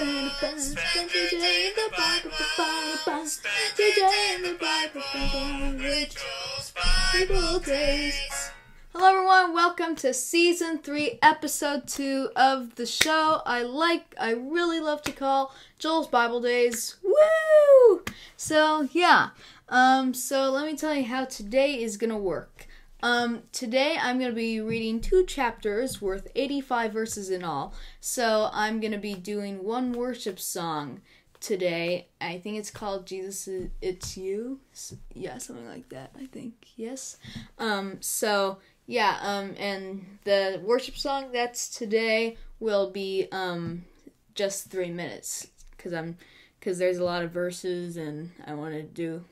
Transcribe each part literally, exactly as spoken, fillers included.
in a band. Spend your day in the Bible, the Bible, Bible. Spend your day in the Bible, Bible, with Joel's Bible Days. Hello everyone, welcome to season three, episode two of the show I like, I really love to call Joel's Bible Days. Woo! So yeah, um, so let me tell you how today is gonna work. Um, today I'm gonna be reading two chapters worth eighty-five verses in all. So I'm gonna be doing one worship song today. I think it's called Jesus Is It's You. Yeah, something like that. I think yes. Um, so. Yeah, um, and the worship song that's today will be, um, just three minutes, because I'm, because there's a lot of verses, and I want to do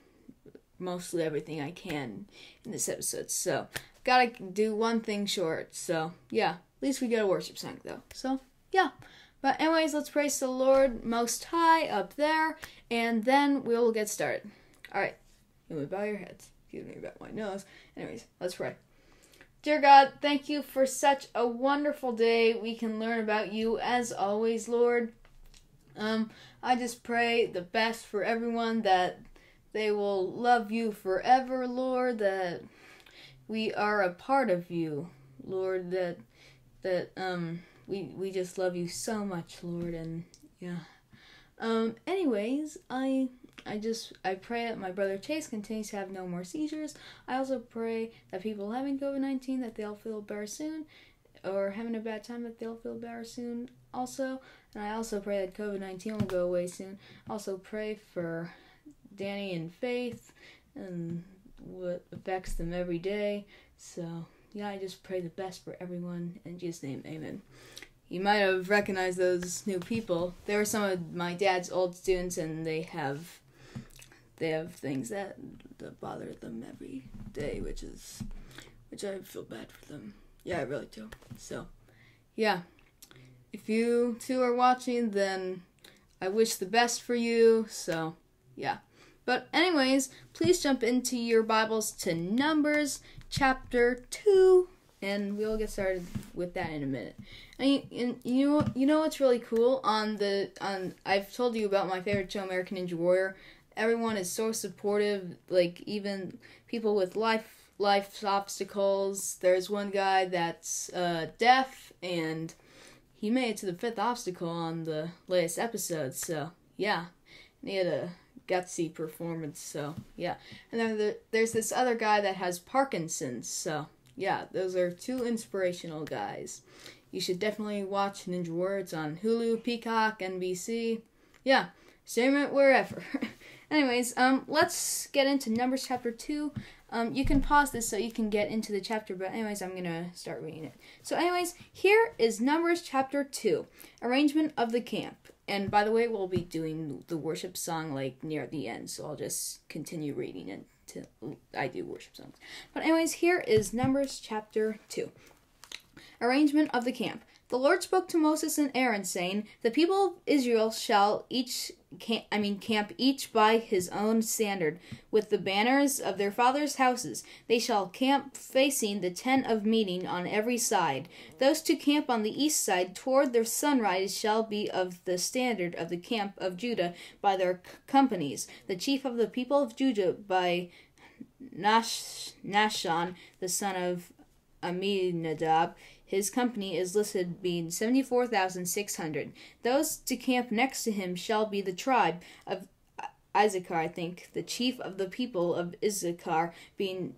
mostly everything I can in this episode, so, gotta do one thing short, so, yeah, at least we get a worship song, though, so, yeah, but anyways, let's praise the Lord Most High up there, and then we'll get started. Alright, you may bow your heads, excuse me about my nose, anyways, let's pray. Dear God, thank you for such a wonderful day we can learn about you as always, Lord. Um, I just pray the best for everyone, that they will love you forever, Lord, that we are a part of you, Lord, that that um we we just love you so much, Lord, and yeah. Um, anyways, I I just, I pray that my brother Chase continues to have no more seizures. I also pray that people having covid nineteen, that they'll feel better soon, or having a bad time, that they'll feel better soon also. And I also pray that covid nineteen will go away soon. Also pray for Danny and Faith, and what affects them every day. So, yeah, I just pray the best for everyone. In Jesus' name, amen. You might have recognized those new people. They were some of my dad's old students, and they have they have things that, that bother them every day, which is which I feel bad for them. Yeah, I really do. So, yeah. If you two are watching, then I wish the best for you. So, yeah. But anyways, please jump into your Bibles to Numbers chapter two. And we'll get started with that in a minute. And you, and you know, you know what's really cool on the on? I've told you about my favorite show, American Ninja Warrior. Everyone is so supportive. Like even people with life life obstacles. There's one guy that's uh, deaf, and he made it to the fifth obstacle on the latest episode. So yeah, and he had a gutsy performance. So yeah, and then the, there's this other guy that has Parkinson's. So. Yeah, those are two inspirational guys. You should definitely watch Ninja Warrior. It's on Hulu, Peacock, N B C. Yeah, stream it wherever. Anyways, um, let's get into Numbers chapter two. Um, you can pause this so you can get into the chapter, but anyways, I'm gonna start reading it. So anyways, here is Numbers chapter two, arrangement of the camp. And by the way, we'll be doing the worship song like near the end, so I'll just continue reading it. To, I do worship songs. But anyways, here is Numbers chapter two. Arrangement of the camp. The Lord spoke to Moses and Aaron, saying, "The people of Israel shall each camp, I mean camp each by his own standard, with the banners of their fathers' houses. They shall camp facing the tent of meeting on every side. Those to camp on the east side toward the sunrise shall be of the standard of the camp of Judah by their c- companies. The chief of the people of Judah by Nash, Nashon, the son of Aminadab. His company is listed being seventy-four thousand six hundred. Those to camp next to him shall be the tribe of Issachar, I think. The chief of the people of Issachar being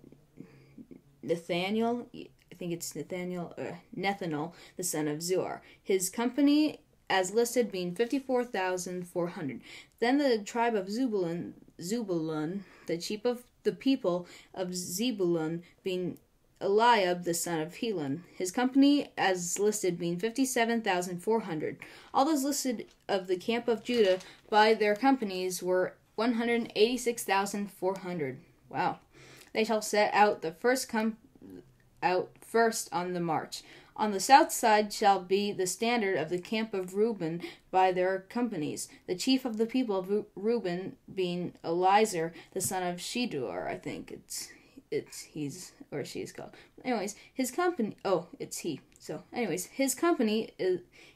Nathaniel, I think it's Nathaniel, or Nethanel, the son of Zuar. His company as listed being fifty-four thousand four hundred. Then the tribe of Zebulun, Zebulun, the chief of the people of Zebulun being Eliab, the son of Helon. His company as listed being fifty-seven thousand four hundred. All those listed of the camp of Judah by their companies were one hundred eighty-six thousand four hundred. Wow. They shall set out the first com- out first on the march. On the south side shall be the standard of the camp of Reuben by their companies. The chief of the people of Reuben being Elizur, the son of Shedeur, I think it's it's he's or she's called. Anyways, his company. Oh, it's he. So, anyways, his company is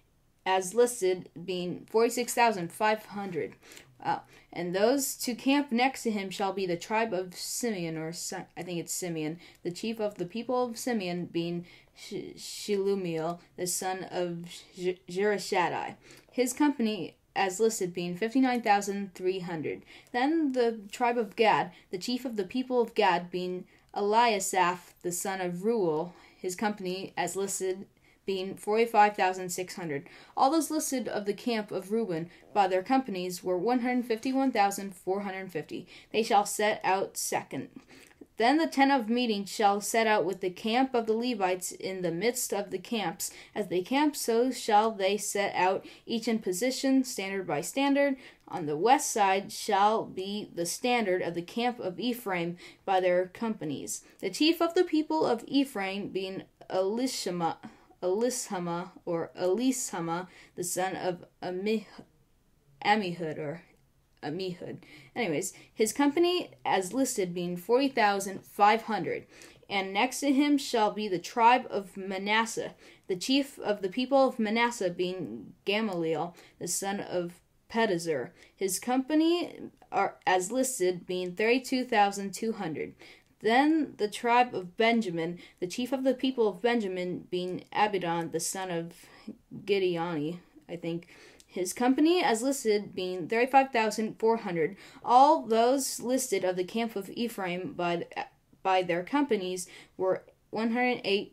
as listed being forty-six thousand five hundred. Wow. And those to camp next to him shall be the tribe of Simeon, or I think it's Simeon, the chief of the people of Simeon being Sh- Shelumiel, the son of J- Jehoshaphat. His company as listed being fifty-nine thousand three hundred. Then the tribe of Gad, the chief of the people of Gad being Eliasaph, the son of Reuel, his company as listed being forty-five thousand six hundred. All those listed of the camp of Reuben by their companies were one hundred fifty-one thousand four hundred fifty. They shall set out second. Then the tent of meeting shall set out with the camp of the Levites in the midst of the camps. As they camp, so shall they set out, each in position, standard by standard. On the west side shall be the standard of the camp of Ephraim by their companies. The chief of the people of Ephraim being Elishama, Elishama or Elishama, the son of Ami, Amihud, or Amihud. Anyways, his company as listed being forty thousand five hundred. And next to him shall be the tribe of Manasseh, the chief of the people of Manasseh being Gamaliel, the son of Pedazur. His company are as listed being thirty-two thousand two hundred. Then the tribe of Benjamin, the chief of the people of Benjamin being Abidan, the son of Gideoni, I think. His company as listed being thirty-five thousand four hundred. All those listed of the camp of Ephraim by by their companies were one hundred eight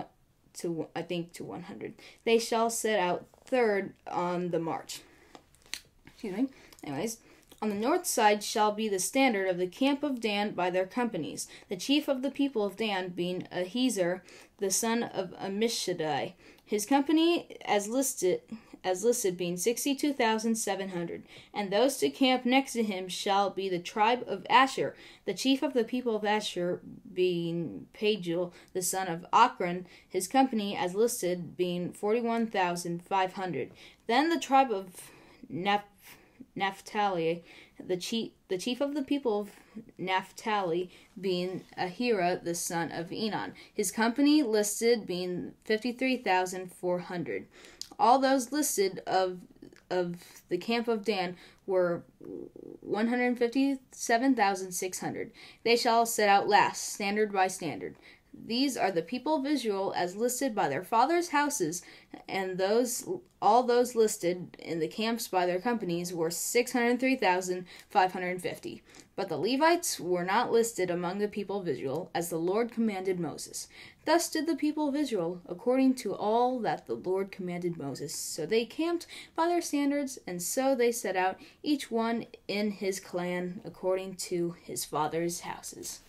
to I think to one hundred. They shall set out third on the march. Excuse me. Anyways, on the north side shall be the standard of the camp of Dan by their companies. The chief of the people of Dan being Ahiezer, the son of Ammishaddai. His company as listed as listed being sixty-two thousand seven hundred. And those to camp next to him shall be the tribe of Asher, the chief of the people of Asher being Pagiel, the son of Ochran, his company as listed being forty-one thousand five hundred. Then the tribe of Naph- Naphtali, the chief, the chief of the people of Naphtali being Ahira, the son of Enon, his company listed being fifty-three thousand four hundred. All those listed of of the camp of Dan were one hundred fifty-seven thousand six hundred. They shall set out last, standard by standard. These are the people of Israel as listed by their fathers' houses, and those all those listed in the camps by their companies were six hundred three thousand five hundred fifty. But the Levites were not listed among the people of Israel, as the Lord commanded Moses. Thus did the people of Israel, according to all that the Lord commanded Moses. So they camped by their standards, and so they set out, each one in his clan, according to his fathers' houses.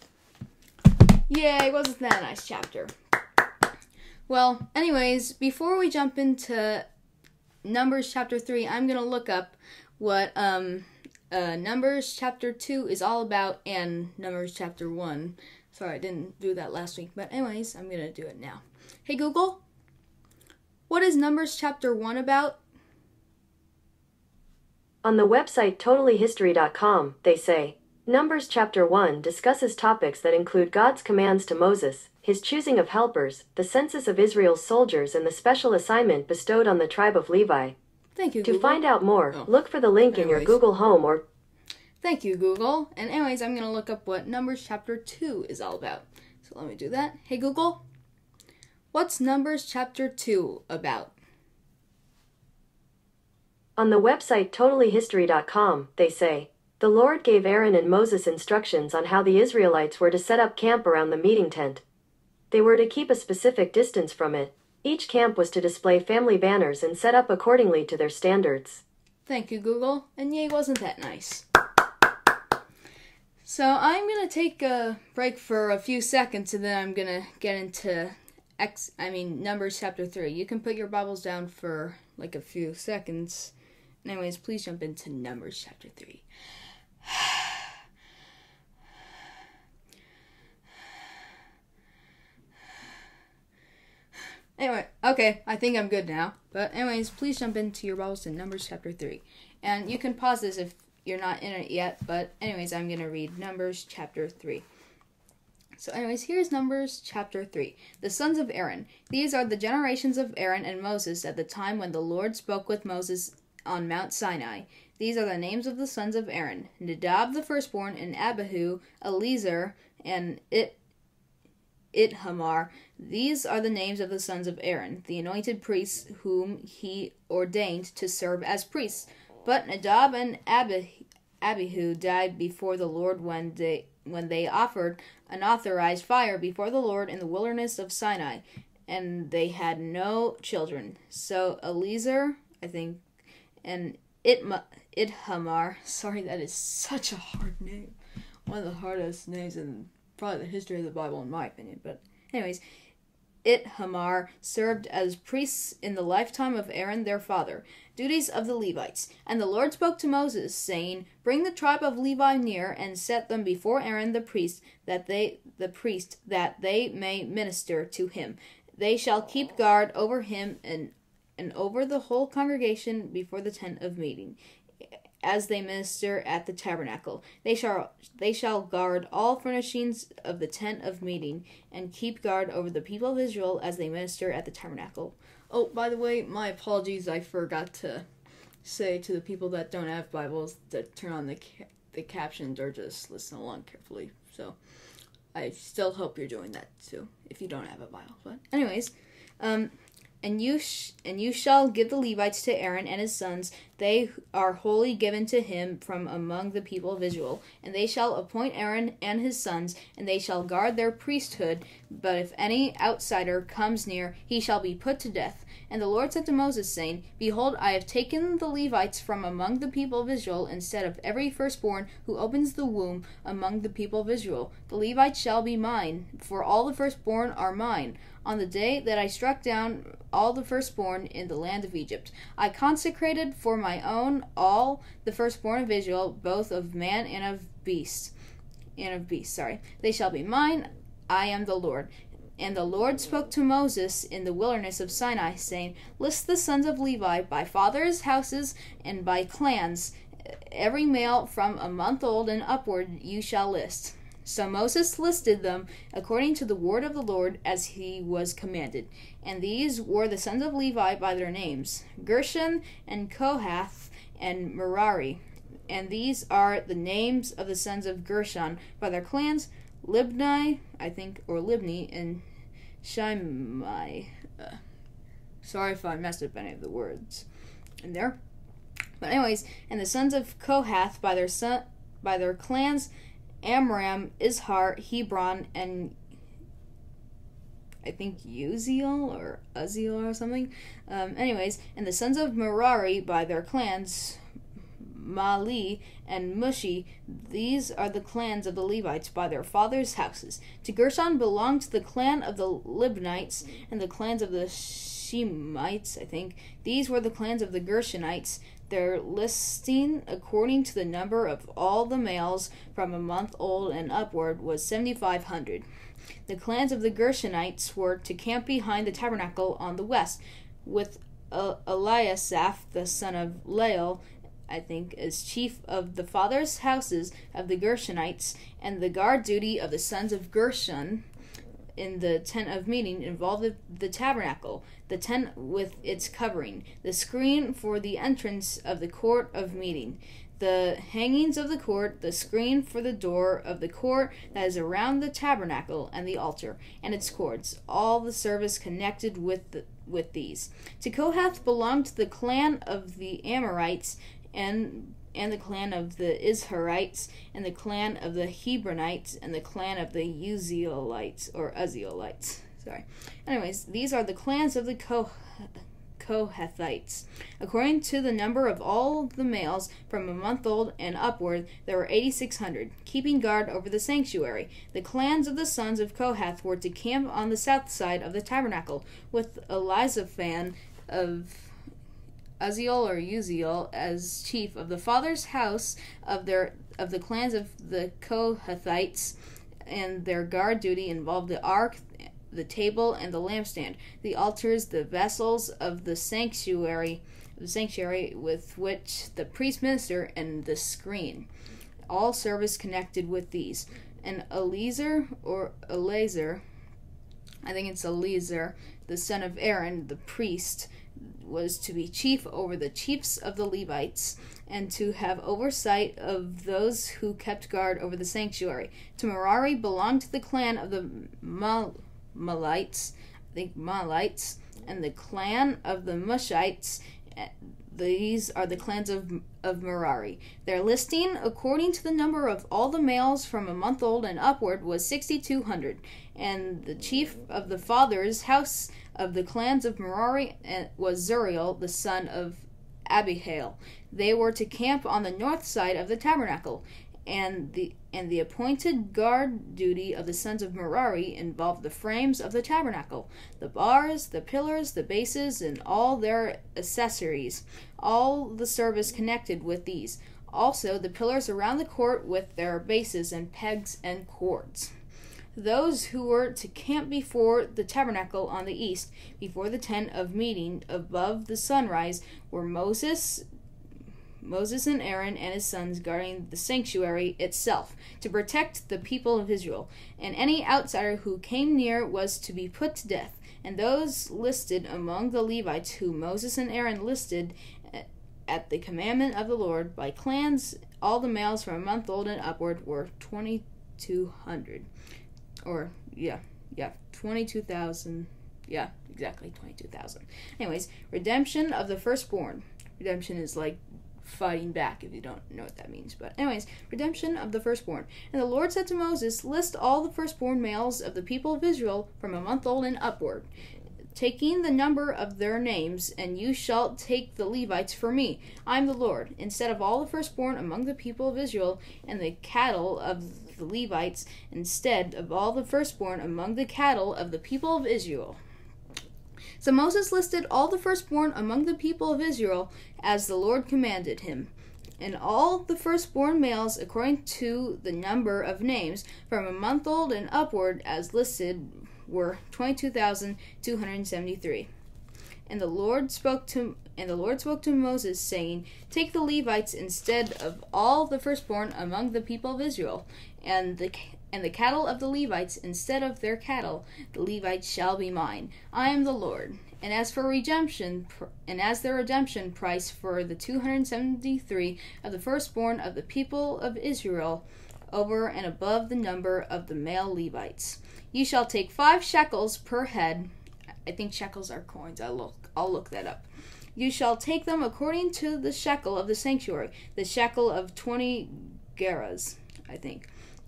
Yay, wasn't that a nice chapter? Well, anyways, before we jump into Numbers chapter three, I'm going to look up what um uh, Numbers chapter two is all about, and Numbers chapter one. Sorry, I didn't do that last week, but anyways, I'm going to do it now. Hey Google, what is Numbers chapter one about? On the website totally history dot com, they say, Numbers chapter one discusses topics that include God's commands to Moses, his choosing of helpers, the census of Israel's soldiers, and the special assignment bestowed on the tribe of Levi. Thank you, To Google. find out more, Oh. look for the link Anyways. in your Google Home or... Thank you, Google. And anyways, I'm going to look up what Numbers chapter two is all about. So let me do that. Hey Google, what's Numbers chapter two about? On the website totally history dot com, they say, the Lord gave Aaron and Moses instructions on how the Israelites were to set up camp around the meeting tent. They were to keep a specific distance from it. Each camp was to display family banners and set up accordingly to their standards. Thank you, Google. And yay, wasn't that nice? So I'm going to take a break for a few seconds, and then I'm going to get into X, I mean Numbers chapter three. You can put your Bibles down for like a few seconds. Anyways, please jump into Numbers chapter three. Anyway, okay, I think I'm good now. But anyways, please jump into your Bibles to Numbers chapter three. And you can pause this if you're not in it yet. But anyways, I'm going to read Numbers chapter three. So anyways, here's Numbers chapter three. The sons of Aaron. These are the generations of Aaron and Moses at the time when the Lord spoke with Moses on Mount Sinai. These are the names of the sons of Aaron: Nadab the firstborn, and Abihu, Eleazar, and It Ithamar. These are the names of the sons of Aaron, the anointed priests whom he ordained to serve as priests. But Nadab and Abi- Abihu died before the Lord when they when they offered unauthorized fire before the Lord in the wilderness of Sinai, and they had no children. So Eleazar, I think, and Itma, Ithamar, sorry, that is such a hard name. One of the hardest names in probably the history of the Bible, in my opinion. But anyways, Ithamar served as priests in the lifetime of Aaron their father. Duties of the Levites. And the Lord spoke to Moses, saying, Bring the tribe of Levi near, and set them before Aaron the priest, that they the priest, that they may minister to him. They shall keep guard over him and and over the whole congregation before the tent of meeting, as they minister at the tabernacle. They shall they shall guard all furnishings of the tent of meeting, and keep guard over the people of Israel as they minister at the tabernacle. Oh, by the way, my apologies, I forgot to say to the people that don't have Bibles that turn on the ca- the captions or just listen along carefully. So I still hope you're doing that too, if you don't have a Bible. But anyways, um, And you sh- and you shall give the Levites to Aaron and his sons. They are wholly given to him from among the people of Israel. And they shall appoint Aaron and his sons, and they shall guard their priesthood. But if any outsider comes near, he shall be put to death. And the Lord said to Moses, saying, Behold, I have taken the Levites from among the people of Israel, instead of every firstborn who opens the womb among the people of Israel. The Levites shall be mine, for all the firstborn are mine. On the day that I struck down all the firstborn in the land of Egypt, I consecrated for my own all the firstborn of Israel, both of man and of beast, and of beast. Sorry, they shall be mine. I am the Lord. And the Lord spoke to Moses in the wilderness of Sinai, saying, List the sons of Levi by fathers' houses and by clans. Every male from a month old and upward you shall list. So Moses listed them according to the word of the Lord as he was commanded. And these were the sons of Levi by their names, Gershon and Kohath and Merari. And these are the names of the sons of Gershon by their clans, Libni, I think, or Libni, and Shimei. Uh, sorry if I messed up any of the words in there. But anyways, and the sons of Kohath by their son, by their clans, Amram, Izhar, Hebron, and I think Uziel or Uziel or something. Um, anyways, and the sons of Merari by their clans, Mali and Mushi. These are the clans of the Levites by their fathers' houses. To Gershon belonged the clan of the Libnites and the clans of the Shemites, I think. These were the clans of the Gershonites. Their listing, according to the number of all the males from a month old and upward, was seventy-five hundred. The clans of the Gershonites were to camp behind the tabernacle on the west, with uh, Eliasaph, the son of Lael, I think, as chief of the fathers' houses of the Gershonites, and the guard duty of the sons of Gershon in the tent of meeting involved the, the tabernacle, the tent with its covering, the screen for the entrance of the court of meeting, the hangings of the court, the screen for the door of the court that is around the tabernacle, and the altar and its cords, all the service connected with the, with these. To Kohath belonged the clan of the Amorites, and and the clan of the Izharites, and the clan of the Hebronites, and the clan of the Uzielites, or Uzielites. Sorry. Anyways, these are the clans of the Koh- Kohathites. According to the number of all the males from a month old and upward, there were eighty-six hundred, keeping guard over the sanctuary. The clans of the sons of Kohath were to camp on the south side of the tabernacle, with Elizaphan of Uziel or Uziel as chief of the father's house of their of the clans of the Kohathites, and their guard duty involved the ark, the table, and the lampstand, the altars, the vessels of the sanctuary, the sanctuary with which the priests minister, and the screen. All service connected with these. and Eleazar or Eleazar, I think it's Eleazar, the son of Aaron, the priest, was to be chief over the chiefs of the Levites, and to have oversight of those who kept guard over the sanctuary. To Merari belonged the clan of the Mal- Malites, I think Malites, and the clan of the Mushites. These are the clans of of Merari. Their listing, according to the number of all the males from a month old and upward, was sixty-two hundred. And the chief of the father's house of the clans of Merari was Zuriel, the son of Abihail. They were to camp on the north side of the tabernacle, and the and the appointed guard duty of the sons of Merari involved the frames of the tabernacle, the bars, the pillars, the bases, and all their accessories, all the service connected with these. Also the pillars around the court with their bases and pegs and cords. Those who were to camp before the tabernacle on the east, before the tent of meeting above the sunrise, were Moses, Moses and Aaron and his sons guarding the sanctuary itself, to protect the people of Israel. And any outsider who came near was to be put to death. And those listed among the Levites who Moses and Aaron listed at the commandment of the Lord by clans, all the males from a month old and upward, were twenty-two hundred. Or, yeah, yeah, twenty-two thousand. Yeah, exactly, twenty-two thousand. Anyways, redemption of the firstborn. Redemption is like fighting back, if you don't know what that means. But anyways, redemption of the firstborn. And the Lord said to Moses, list all the firstborn males of the people of Israel from a month old and upward, taking the number of their names, and you shall take the Levites for me. I am the Lord. Instead of all the firstborn among the people of Israel, and the cattle of the Levites, instead of all the firstborn among the cattle of the people of Israel. So Moses listed all the firstborn among the people of Israel as the Lord commanded him. And all the firstborn males, according to the number of names, from a month old and upward, as listed, were twenty-two thousand two hundred seventy-three. And the Lord spoke to and the Lord spoke to Moses, saying, take the Levites instead of all the firstborn among the people of Israel, and the and the cattle of the Levites instead of their cattle. The Levites shall be mine. I am the Lord. And as for redemption, and as the redemption price for the two hundred seventy-three of the firstborn of the people of Israel, over and above the number of the male Levites, you shall take five shekels per head. I think shekels are coins. I'll look. I'll look that up. You shall take them according to the shekel of the sanctuary, the shekel of twenty gerahs, I think,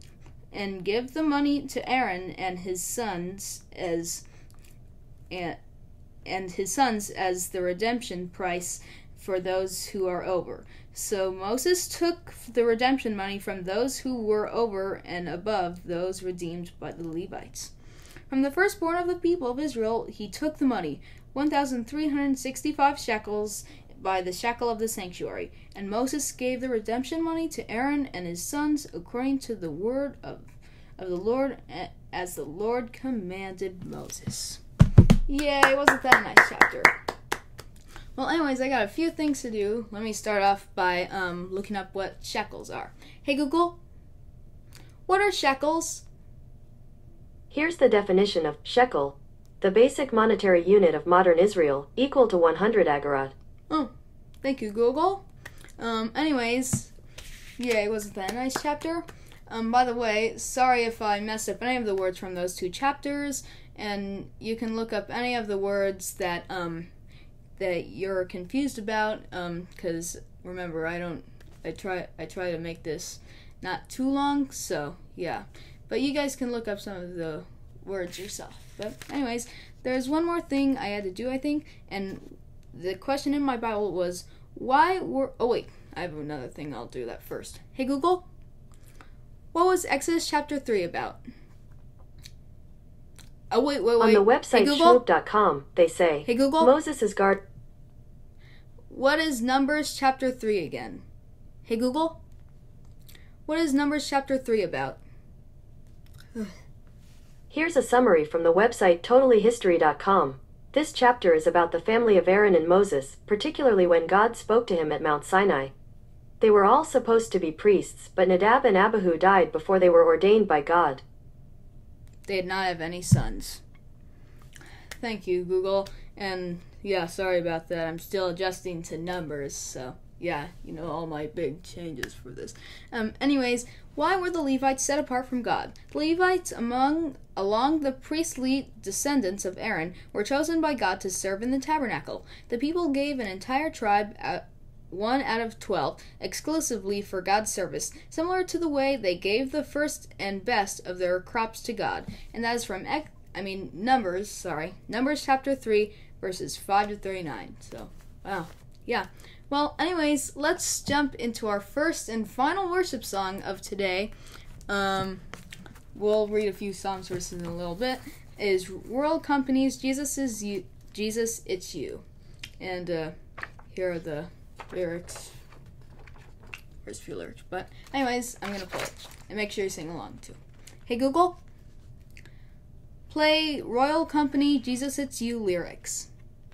and give the money to Aaron and his sons as and, and his sons as the redemption price for those who are over. So Moses took the redemption money from those who were over and above those redeemed by the Levites. From the firstborn of the people of Israel he took the money, one thousand three hundred sixty-five shekels by the shekel of the sanctuary. And Moses gave the redemption money to Aaron and his sons according to the word of, of the Lord, as the Lord commanded Moses. Yay, wasn't that a nice chapter? Well, anyways, I got a few things to do. Let me start off by um, looking up what shekels are. Hey Google, what are shekels? Here's the definition of shekel, the basic monetary unit of modern Israel, equal to one hundred agorot. Oh, thank you, Google. Um, anyways, yay, wasn't that a nice chapter? Um, by the way, sorry if I messed up any of the words from those two chapters, and you can look up any of the words that, um, that you're confused about, um, because remember, I don't, I try, I try to make this not too long, so, yeah. But you guys can look up some of the words yourself. But anyways, there's one more thing I had to do, I think, and the question in my Bible was, why were... Oh, wait, I have another thing. I'll do that first. Hey, Google, what was Exodus chapter three about? Oh, wait, wait, wait. On the website hey, shloop dot com, they say, hey, Google, Moses is guard... What is Numbers chapter three again? Hey, Google, what is Numbers chapter three about? Here's a summary from the website totally history dot com. This chapter is about the family of Aaron and Moses, particularly when God spoke to him at Mount Sinai. They were all supposed to be priests, but Nadab and Abihu died before they were ordained by God. They did not have any sons. Thank you, Google. And yeah, sorry about that. I'm still adjusting to numbers, so yeah, you know, all my big changes for this. Um, anyways, why were the Levites set apart from God? The Levites, among along the priestly descendants of Aaron, were chosen by God to serve in the tabernacle. The people gave an entire tribe, uh, one out of twelve, exclusively for God's service, similar to the way they gave the first and best of their crops to God. And that is from, I mean, Numbers, sorry, Numbers chapter three, verses five to thirty-nine. So, wow, yeah. Well, anyways, let's jump into our first and final worship song of today. Um, we'll read a few Psalms verses in a little bit. It is World Company's Jesus is You, Jesus, It's You. And uh, here are the lyrics. Where's a few lyrics? But anyways, I'm going to play it. And make sure you sing along too. Hey Google, play Royal Company Jesus, It's You lyrics.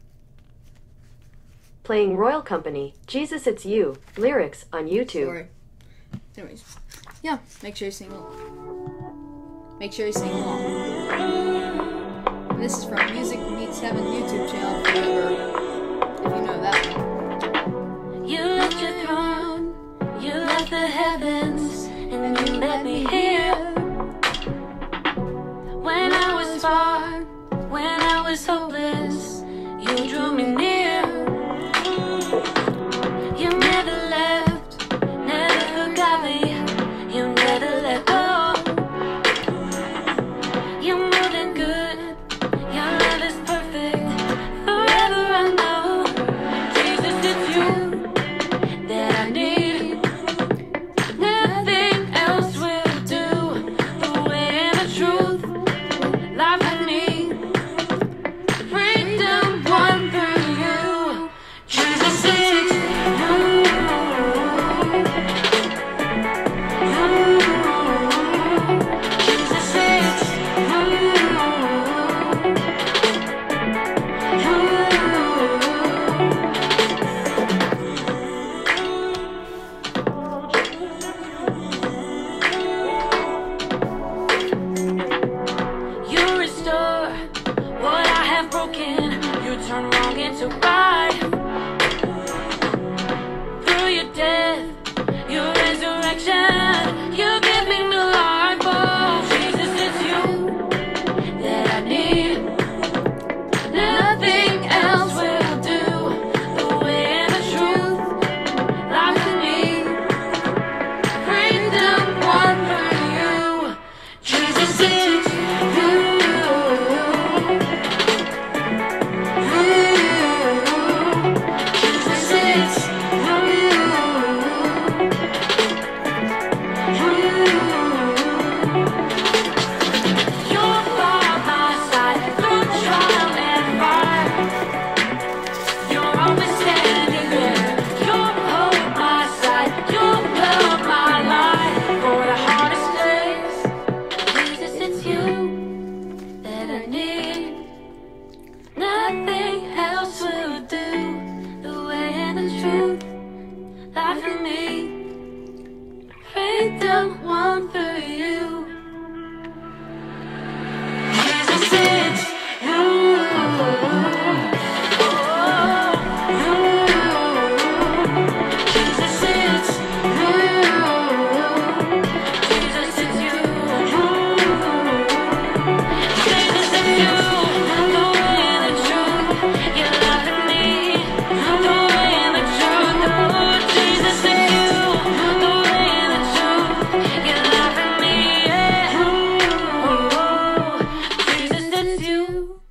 Playing Royal Company, Jesus It's You, lyrics on YouTube. Sorry. Anyways, yeah, make sure you sing along. Make sure you sing along. And this is from Music Meets Heaven YouTube channel, forever, if you know that one. You left your throne, you left the heavens, and you let me here. When I was far, when I was hopeless, you drew me near. You never left, never forgot me, you never let go. You're more than good, your love is perfect, forever I know. Jesus, it's you that I need, nothing else will do, the way and the truth, life with me, freedom won through you. Jesus, it's you. Jesus, it's you restore what I have broken. You turn wrong into right. Through your death, your resurrection, you give me new life. Oh, Jesus, it's you that I need. Nothing else will do, the way and the truth, life in me, freedom won for you. Jesus, it's you. Jesus, it's you're by my side through trial and fire. You're always standing there. You're hold my side. You'll love my life for the hardest days. Jesus, it's you that I need. Nothing else will do, the way and the truth, life in me, freedom won for you. Jesus, it's you. Oh, Jesus, it's you. Jesus, it's you. Jesus, it's you. The way and the truth, your love in me. The way and the truth, oh, Jesus, it's you. The way and the truth, your love in me. Yeah. Oh, Jesus, it's you.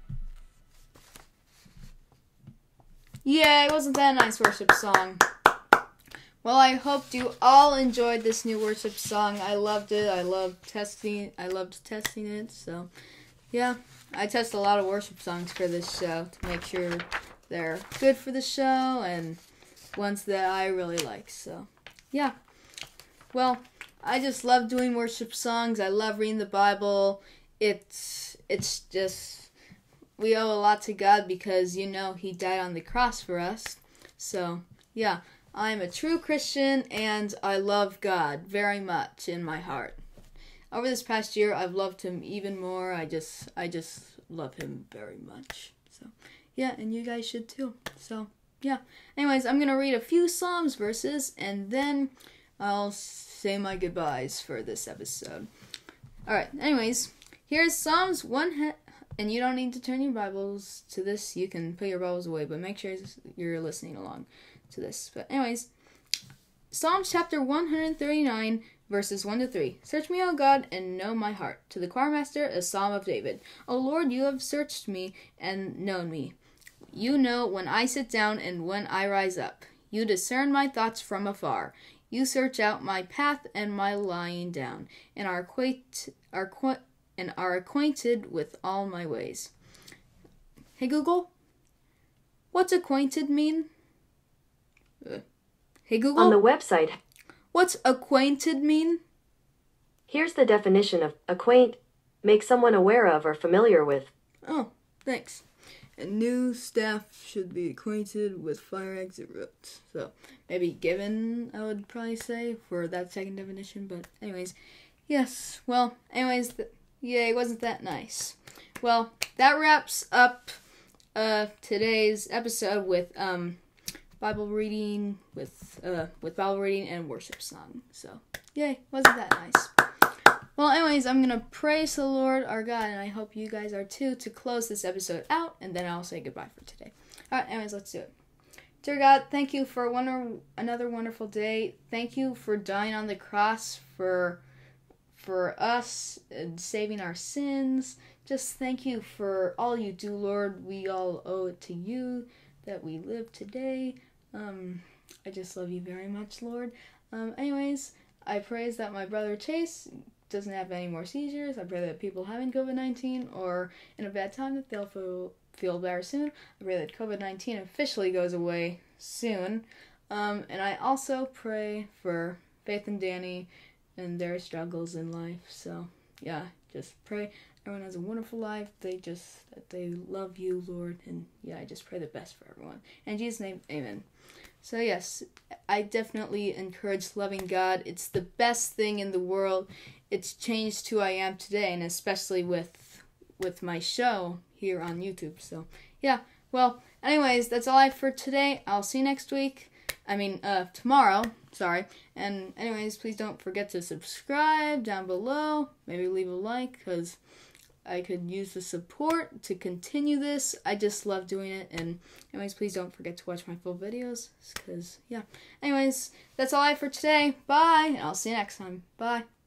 Yay, wasn't that a nice worship song? Well, I hope you all enjoyed this new worship song. I loved it. I loved testing. I loved testing it. So, yeah, I test a lot of worship songs for this show to make sure they're good for the show and ones that I really like. So, yeah. Well, I just love doing worship songs. I love reading the Bible. It's it's just we owe a lot to God because you know He died on the cross for us. So, yeah. I'm a true Christian and I love God very much in my heart. Over this past year, I've loved him even more. I just, I just love him very much. So, yeah, and you guys should too. So, yeah. Anyways, I'm going to read a few Psalms verses and then I'll say my goodbyes for this episode. Alright, anyways, here's Psalms one, he- and you don't need to turn your Bibles to this. You can put your Bibles away, but make sure you're listening along to this. But anyways, Psalms chapter one thirty-nine, verses one to three. Search me, O God, and know my heart. To the choirmaster, a psalm of David. O Lord, you have searched me and known me. You know when I sit down and when I rise up. You discern my thoughts from afar. You search out my path and my lying down, and are acquaint, are qu- and are acquainted with all my ways. Hey Google, what's acquainted mean? Uh, hey Google, On the website, what's acquainted mean? here's the definition of acquaint: make someone aware of or familiar with. Oh, thanks. And new staff should be acquainted with fire exit routes. So, maybe given, I would probably say, for that second definition. But anyways, yes. Well, anyways, th- yay, wasn't that nice? Well, that wraps up uh, today's episode with um, Bible reading, with uh, with Bible reading and worship song. So, yay, wasn't that nice? Well, anyways, I'm going to praise the Lord our God, and I hope you guys are too, to close this episode out, and then I'll say goodbye for today. Alright, anyways, let's do it. Dear God, thank you for one, another wonderful day. Thank you for dying on the cross for, for us and saving our sins. Just thank you for all you do, Lord. We all owe it to you that we live today. Um, I just love you very much, Lord. Um, anyways, I praise that my brother Chase doesn't have any more seizures. I pray that people having covid nineteen or in a bad time that they'll feel, feel better soon. I pray that covid nineteen officially goes away soon. Um, and I also pray for Faith and Danny and their struggles in life. So, yeah, just pray everyone has a wonderful life. They just, that they love you, Lord. And, yeah, I just pray the best for everyone. In Jesus' name, amen. So, yes, I definitely encourage loving God. It's the best thing in the world. It's changed who I am today, and especially with with my show here on YouTube. So, yeah. Well, anyways, that's all I have for today. I'll see you next week. I mean, uh, tomorrow. Sorry. And anyways, please don't forget to subscribe down below. Maybe leave a like, because I could use the support to continue this. I just love doing it. And anyways, please don't forget to watch my full videos, because, yeah. Anyways, that's all I have for today. Bye, and I'll see you next time. Bye.